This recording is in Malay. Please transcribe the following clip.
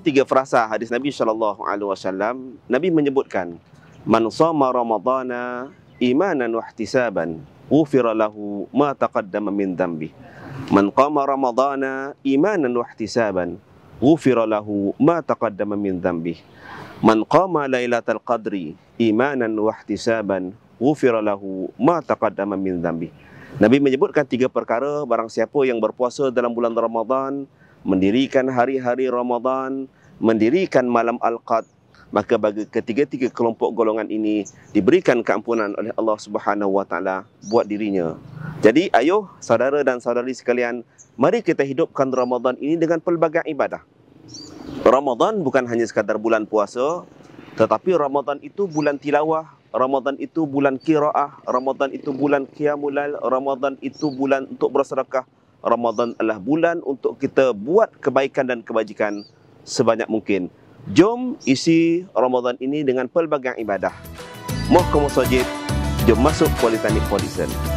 3 frasa hadis Nabi SAW, Nabi menyebutkan, man shoma ramadhana imanan wa ihtisaban, ghufira lahu ma taqaddama min dhanbi. Man qama ramadhana imanan wa ihtisaban, ghufira lahu ma taqaddama min dhanbi. Man qama lailatal qadri imanan wa ihtisaban, ghufira lahu ma taqaddama min dhanbi. Nabi menyebutkan 3 perkara, barang siapa yang berpuasa dalam bulan Ramadan, mendirikan hari-hari Ramadan, mendirikan malam Al-Qadr, maka bagi ketiga-tiga kelompok golongan ini diberikan keampunan oleh Allah Subhanahu wa taala buat dirinya. Jadi ayuh saudara dan saudari sekalian, mari kita hidupkan Ramadan ini dengan pelbagai ibadah. Ramadan bukan hanya sekadar bulan puasa, tetapi Ramadan itu bulan tilawah, Ramadan itu bulan qiraah, Ramadan itu bulan qiyamul lail, Ramadan itu bulan untuk bersedekah. Ramadan adalah bulan untuk kita buat kebaikan dan kebajikan sebanyak mungkin. Jom isi Ramadan ini dengan pelbagai ibadah. Moh ke masjid, jom masuk Polytechnic Policen.